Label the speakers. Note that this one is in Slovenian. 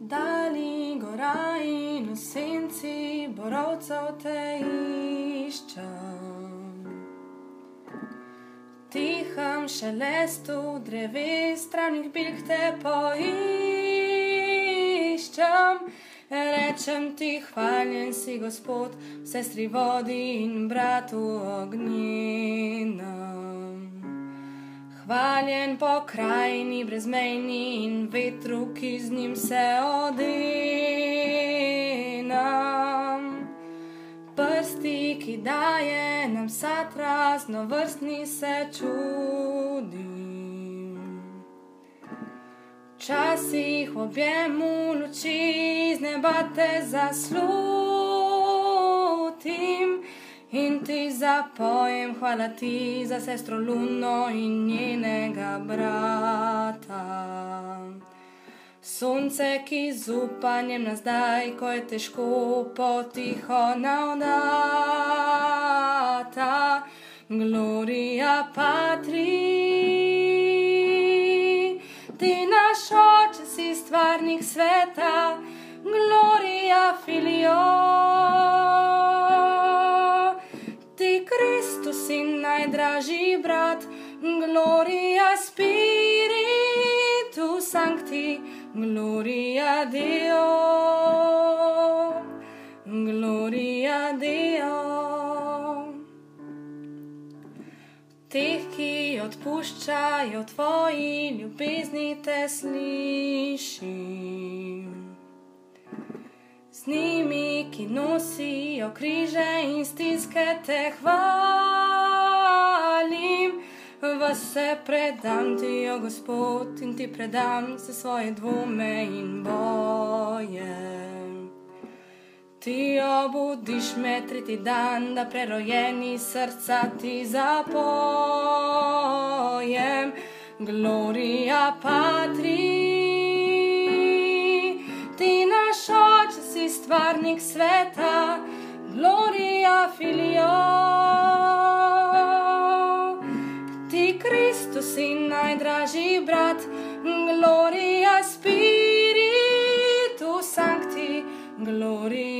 Speaker 1: Dali gora in v senci borovcev te iščem. Tihem šelestu dreves, travnih bilk te poiščem. Rečem ti, hvaljen si Gospod, sestri vodi in bratu ognjenem. Hvaljen po krajini brezmejni in vetru, ki z njim se odenam. Prsti, ki daje nam sad raznovrstni, se čudim. Včasih v objemu luči z neba te zaslutim in ti zapojem hvala ti za sestro Luno in njenega brata. Sonce, ki z upanjem nas daj, ko je težko, potiho navdata. Gloria Patri, ti naš oče si stvarnik sveta. Gloria Filio, ti Kristus si najdražji brat. Gloria Spiritus Sancti, Gloria Deo, Gloria Deo. Teh, ki odpuščajo tvoji ljubezni, te slišim. Z njimi, ki nosijo križe in stiske, te hvalim. Vas se predam ti, o Gospod, in ti predam se svoje dvome in boje. Ti obudiš me tretji dan, da prerojeni srca ti zapojem. Gloria Patri, ti naš oče si stvarnik sveta. Gloria Filio, ti Kristus si najdražji brat. Gloria Spiritus Sancti, Gloria